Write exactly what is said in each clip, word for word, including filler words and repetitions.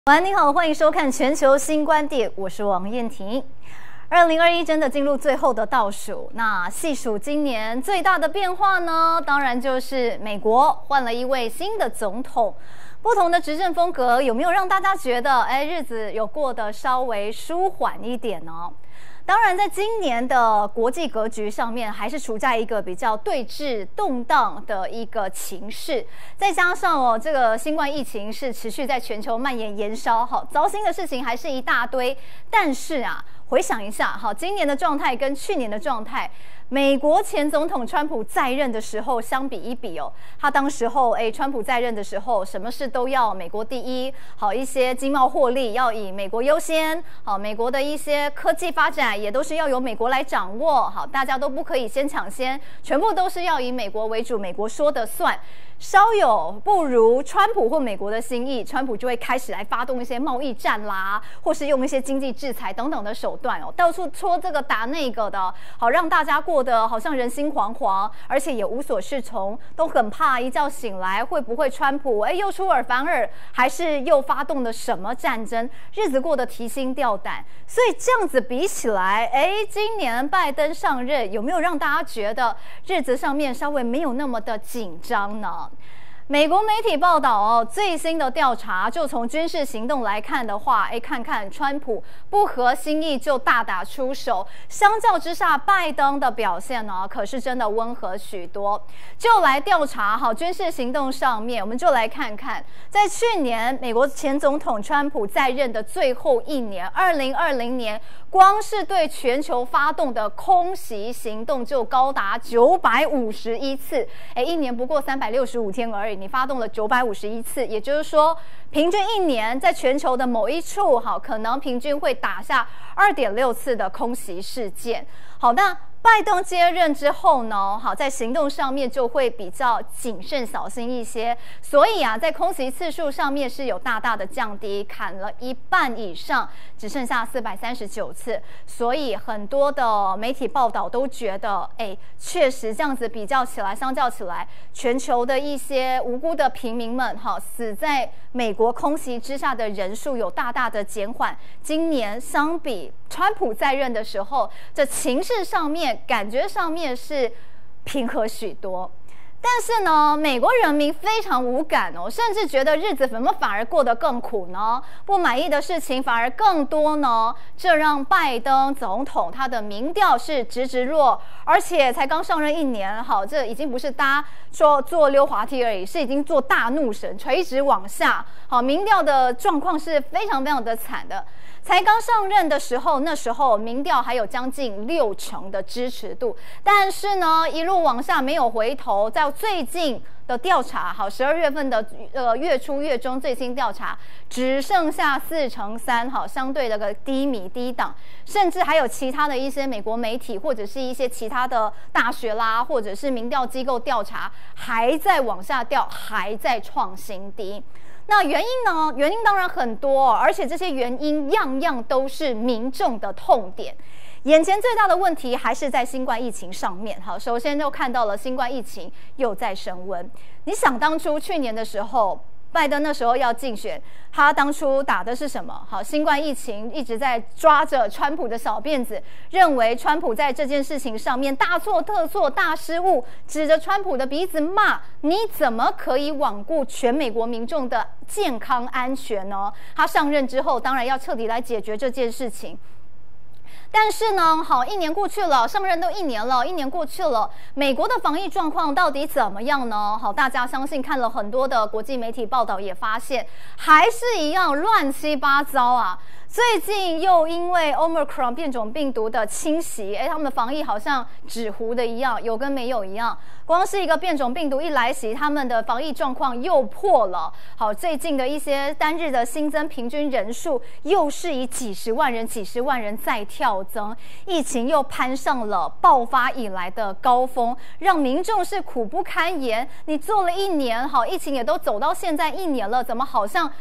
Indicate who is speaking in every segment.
Speaker 1: 晚安，你好，欢迎收看全球新观点，我是王燕婷。二零二一真的进入最后的倒数，那细数今年最大的变化呢，当然就是美国换了一位新的总统。不同的执政风格有没有让大家觉得，哎，日子有过得稍微舒缓一点呢？当然，在今年的国际格局上面，还是处在一个比较对峙、动荡的一个情势。再加上哦，这个新冠疫情是持续在全球蔓延延烧，好，糟心的事情还是一大堆。但是啊，回想一下，好，今年的状态跟去年的状态，美国前总统川普在任的时候相比一比哦，他当时候哎，川普在任的时候，什么事都要美国第一，好，一些经贸获利要以美国优先，好，美国的一些科技发展也都是要由美国来掌握，好，大家都不可以先抢先，全部都是要以美国为主，美国说的算。稍有不如川普或美国的心意，川普就会开始来发动一些贸易战啦，或是用一些经济制裁等等的手段哦，到处戳这个打那个的，好让大家过得好像人心惶惶，而且也无所适从，都很怕一觉醒来会不会川普哎又出尔反尔，还是又发动了什么战争，日子过得提心吊胆。所以这样子比起来，哎，今年拜登上任有没有让大家觉得日子上面稍微没有那么的紧张呢？美国媒体报道哦，最新的调查就从军事行动来看的话，哎，看看川普不合心意就大打出手，相较之下，拜登的表现呢，可是真的温和许多。就来调查好军事行动上面，我们就来看看，在去年美国前总统川普在任的最后一年，二零二零年，光是对全球发动的空袭行动就高达九百五十一次，哎，一年不过三百六十五天而已。你发动了九百五十一次，也就是说，平均一年在全球的某一处，好，可能平均会打下二点六次的空袭事件。好，那拜登接任之后呢，好，在行动上面就会比较谨慎小心一些，所以啊，在空袭次数上面是有大大的降低，砍了一半以上，只剩下四百三十九次。所以很多的媒体报道都觉得，哎，确实这样子比较起来，相较起来，全球的一些无辜的平民们，哈，死在美国空袭之下的人数有大大的减缓。今年相比川普在任的时候，这情势上面感觉上面是平和许多，但是呢，美国人民非常无感哦，甚至觉得日子怎么反而过得更苦呢？不满意的事情反而更多呢？这让拜登总统他的民调是直直落，而且才刚上任一年，好，这已经不是搭说坐溜滑梯而已，是已经坐大怒神，垂直往下。好，民调的状况是非常非常的惨的。才刚上任的时候，那时候民调还有将近六成的支持度，但是呢，一路往下没有回头。在最近的调查，好，十二月份的呃月初月中最新调查，只剩下四成三，好，相对的个低迷低档，甚至还有其他的一些美国媒体或者是一些其他的大学啦，或者是民调机构调查，还在往下掉，还在创新低。那原因呢？原因当然很多，而且这些原因样样都是民众的痛点。眼前最大的问题还是在新冠疫情上面。好，首先就看到了新冠疫情又在升温。你想当初去年的时候，拜登那时候要竞选，他当初打的是什么？好，新冠疫情一直在抓着川普的小辫子，认为川普在这件事情上面大错特错、大失误，指着川普的鼻子骂：你怎么可以罔顾全美国民众的健康安全呢？他上任之后，当然要彻底来解决这件事情。但是呢，好，一年过去了，上任都一年了，一年过去了，美国的防疫状况到底怎么样呢？好，大家相信看了很多的国际媒体报道，也发现还是一样乱七八糟啊。最近又因为 Omicron 变种病毒的侵袭，哎，他们的防疫好像纸糊的一样，有跟没有一样。光是一个变种病毒一来袭，他们的防疫状况又破了。好，最近的一些单日的新增平均人数又是以几十万人、几十万人在跳增，疫情又攀上了爆发以来的高峰，让民众是苦不堪言。你做了一年，好，疫情也都走到现在一年了，怎么好像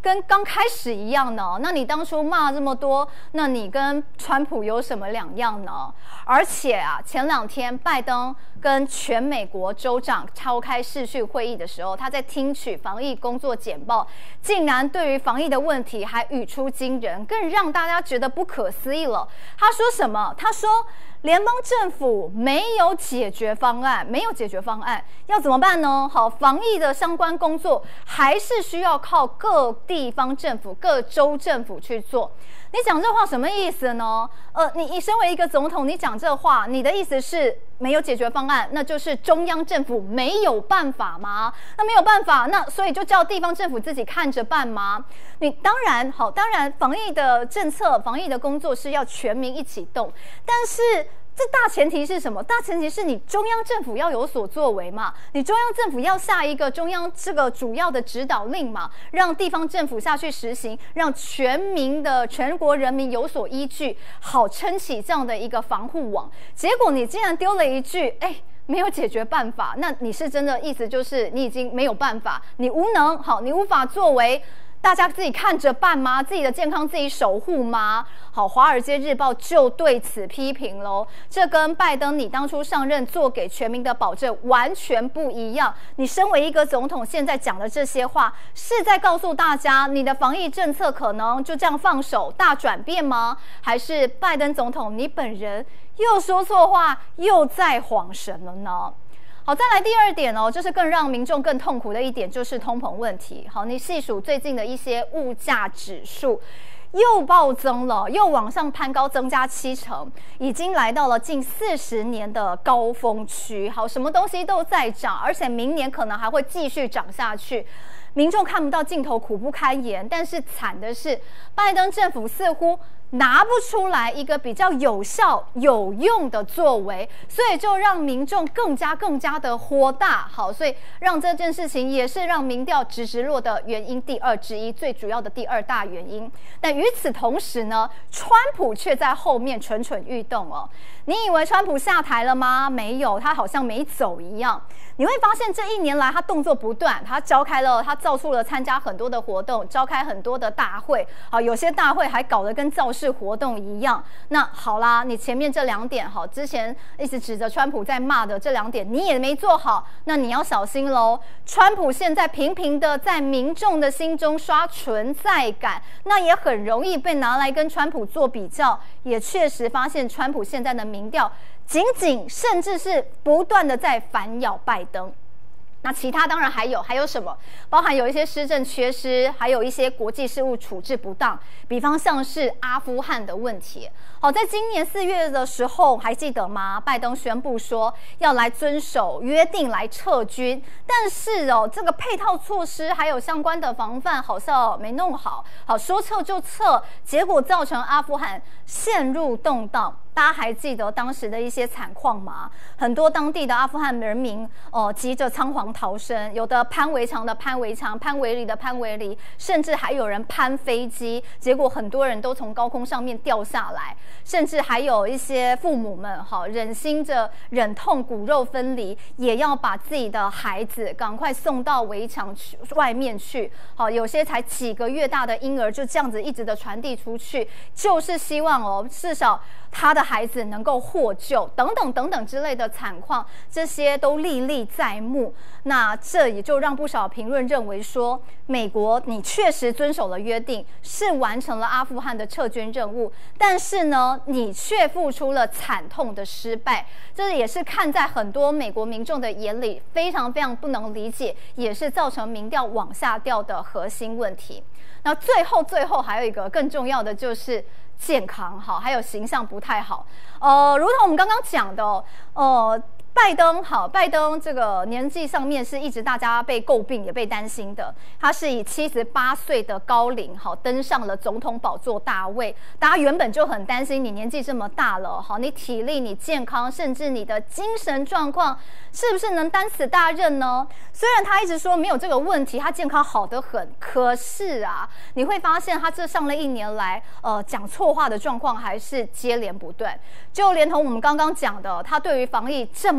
Speaker 1: 跟刚开始一样呢？那你当初骂这么多，那你跟川普有什么两样呢？而且啊，前两天拜登跟全美国州长召开视讯会议的时候，他在听取防疫工作简报，竟然对于防疫的问题还语出惊人，更让大家觉得不可思议了。他说什么？他说联邦政府没有解决方案，没有解决方案，要怎么办呢？好，防疫的相关工作还是需要靠各地方政府、各州政府去做。你讲这话什么意思呢？呃，你你身为一个总统，你讲这话，你的意思是没有解决方案，那就是中央政府没有办法吗？那没有办法，那所以就叫地方政府自己看着办吗？你当然好，当然防疫的政策、防疫的工作是要全民一起动，但是这大前提是什么？大前提是你中央政府要有所作为嘛，你中央政府要下一个中央这个主要的指导令嘛，让地方政府下去实行，让全民的全国人民有所依据，好撑起这样的一个防护网。结果你竟然丢了一句，哎，没有解决办法，那你是真的意思就是你已经没有办法，你无能，好，你无法作为。大家自己看着办吗？自己的健康自己守护吗？好，《华尔街日报》就对此批评喽。这跟拜登你当初上任做给全民的保证完全不一样。你身为一个总统，现在讲的这些话，是在告诉大家你的防疫政策可能就这样放手大转变吗？还是拜登总统你本人又说错话，又在晃神了呢？好，再来第二点哦，就是更让民众更痛苦的一点，就是通膨问题。好，你细数最近的一些物价指数，又暴增了，又往上攀高，增加七成，已经来到了近四十年的高峰区。好，什么东西都在涨，而且明年可能还会继续涨下去。民众看不到尽头，苦不堪言。但是惨的是，拜登政府似乎拿不出来一个比较有效、有用的作为，所以就让民众更加、更加的火大。好，所以让这件事情也是让民调直直落的原因第二之一，最主要的第二大原因。但与此同时呢，川普却在后面蠢蠢欲动哦。你以为川普下台了吗？没有，他好像没走一样。你会发现这一年来他动作不断，他召开了，他到处了参加很多的活动，召开很多的大会，好，有些大会还搞得跟造势活动一样。那好啦，你前面这两点，好，之前一直指着川普在骂的这两点，你也没做好，那你要小心喽。川普现在频频的在民众的心中刷存在感，那也很容易被拿来跟川普做比较，也确实发现川普现在的民调仅仅甚至是不断的在反咬拜登。那其他当然还有，还有什么？包含有一些施政缺失，还有一些国际事务处置不当，比方像是阿富汗的问题。好，在今年四月的时候，还记得吗？拜登宣布说要来遵守约定来撤军，但是哦，这个配套措施还有相关的防范好像没弄好，好说撤就撤，结果造成阿富汗陷入动荡。大家还记得当时的一些惨况吗？很多当地的阿富汗人民哦、呃，急着仓皇逃生，有的攀围墙的攀围墙，攀围篱的攀围篱，甚至还有人攀飞机，结果很多人都从高空上面掉下来，甚至还有一些父母们哈，忍心着忍痛骨肉分离，也要把自己的孩子赶快送到围墙去外面去。好，有些才几个月大的婴儿就这样子一直的传递出去，就是希望哦，至少他的孩子能够获救，等等等等之类的惨况，这些都历历在目。那这也就让不少评论认为说，美国你确实遵守了约定，是完成了阿富汗的撤军任务，但是呢，你却付出了惨痛的失败。这也是看在很多美国民众的眼里，非常非常不能理解，也是造成民调往下掉的核心问题。那最后最后还有一个更重要的就是健康好，还有形象不太好。呃，如同我们刚刚讲的哦，呃。拜登好，拜登这个年纪上面是一直大家被诟病也被担心的，他是以七十八岁的高龄好登上了总统宝座大位，大家原本就很担心你年纪这么大了，好，你体力、你健康，甚至你的精神状况是不是能担此大任呢？虽然他一直说没有这个问题，他健康好得很，可是啊，你会发现他这上了一年来，呃，讲错话的状况还是接连不断，就连同我们刚刚讲的，他对于防疫这么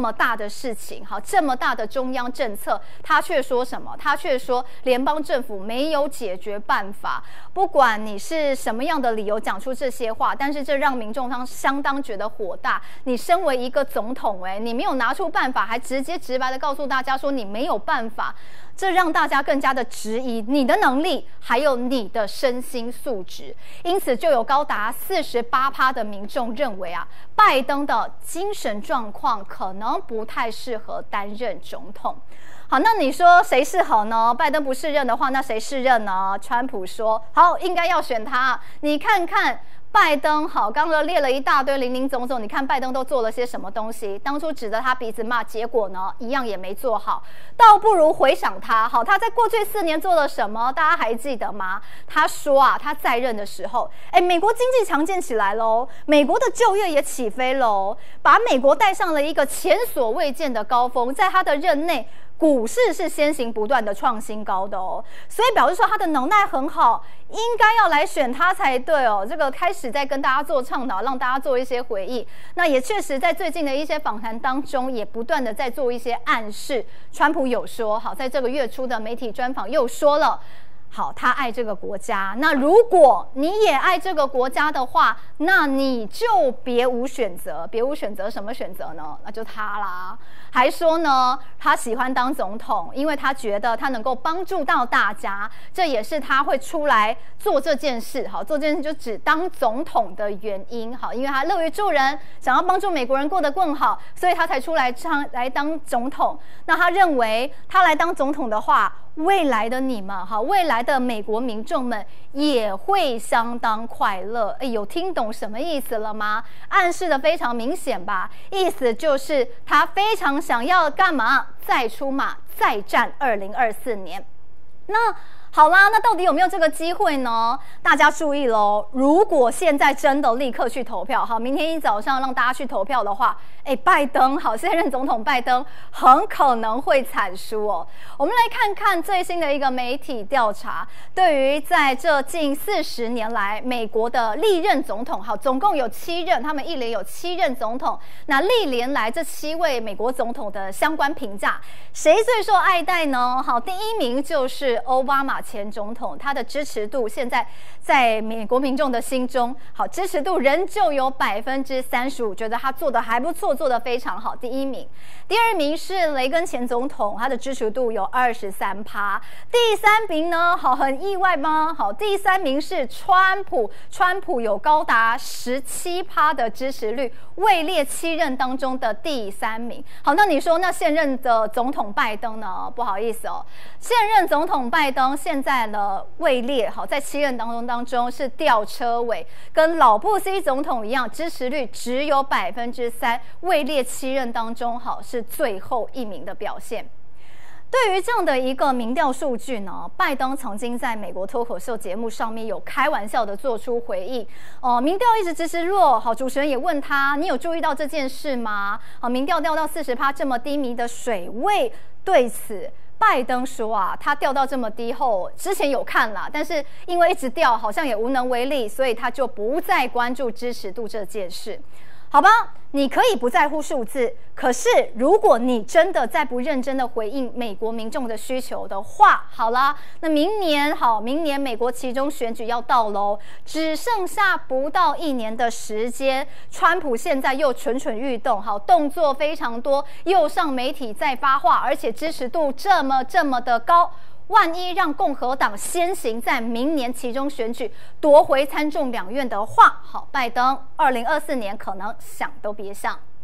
Speaker 1: 么大的事情，好，这么大的中央政策，他却说什么？他却说联邦政府没有解决办法。不管你是什么样的理由讲出这些话，但是这让民众方相当觉得火大。你身为一个总统，哎，你没有拿出办法，还直接直白的告诉大家说你没有办法，这让大家更加的质疑你的能力，还有你的身心素质。因此，就有高达四十八趴的民众认为啊，拜登的精神状况可能不太适合担任总统。好，那你说谁适合呢？拜登不适任的话，那谁适任呢？川普说，好，应该要选他。你看看拜登，好，刚刚列了一大堆林林总总，你看拜登都做了些什么东西？当初指着他鼻子骂，结果呢，一样也没做好。倒不如回想他，好，他在过去四年做了什么？大家还记得吗？他说啊，他在任的时候，哎，美国经济强健起来喽，美国的就业也起飞喽，把美国带上了一个前所未见的高峰，在他的任内。股市是先行不断的创新高的哦，所以表示说他的能耐很好，应该要来选他才对哦。这个开始在跟大家做倡导，让大家做一些回忆。那也确实在最近的一些访谈当中，也不断的在做一些暗示。川普有说，好，在这个月初的媒体专访又说了。好，他爱这个国家。那如果你也爱这个国家的话，那你就别无选择。别无选择什么选择呢？那就他啦。还说呢，他喜欢当总统，因为他觉得他能够帮助到大家，这也是他会出来做这件事。好，做这件事就只当总统的原因。好，因为他乐于助人，想要帮助美国人过得更好，所以他才出来唱来当总统。那他认为他来当总统的话，未来的你们，好，未来的美国民众们也会相当快乐。哎，有听懂什么意思了吗？暗示的非常明显吧？意思就是他非常想要干嘛？再出马，再战二零二四年。那好啦，那到底有没有这个机会呢？大家注意咯，如果现在真的立刻去投票，好，明天一早上让大家去投票的话，哎，拜登，好，现任总统拜登很可能会惨输哦。我们来看看最新的一个媒体调查，对于在这近四十年来美国的历任总统，好，总共有七任，他们一连有七任总统，那历年来这七位美国总统的相关评价，谁最受爱戴呢？好，第一名就是奥巴马前总统，他的支持度现在在美国民众的心中，好，支持度仍旧有百分之三十五，觉得他做得还不错，做得非常好，第一名。第二名是雷根前总统，他的支持度有二十三趴。第三名呢，好，很意外吗？好，第三名是川普，川普有高达十七趴的支持率，位列七任当中的第三名。好，那你说那现任的总统拜登呢？不好意思哦，现任总统拜登现在呢位列好在七任当中当中是吊车尾，跟老布希总统一样，支持率只有百分之三，位列七任当中好是最后一名的表现。对于这样的一个民调数据呢，拜登曾经在美国脱口秀节目上面有开玩笑的做出回应。哦、呃，民调一直支持弱，好，主持人也问他，你有注意到这件事吗？好，民调掉到四十趴这么低迷的水位，对此拜登说啊，他掉到这么低后，之前有看啦，但是因为一直掉，好像也无能为力，所以他就不再关注支持度这件事。好吧，你可以不在乎数字，可是如果你真的再不认真的回应美国民众的需求的话，好啦，那明年好，明年美国期中选举要到喽，只剩下不到一年的时间，川普现在又蠢蠢欲动，好，动作非常多，又上媒体再发话，而且支持度这么这么的高。万一让共和党先行在明年期中选举夺回参众两院的话，好，拜登二零二四年可能想都别想。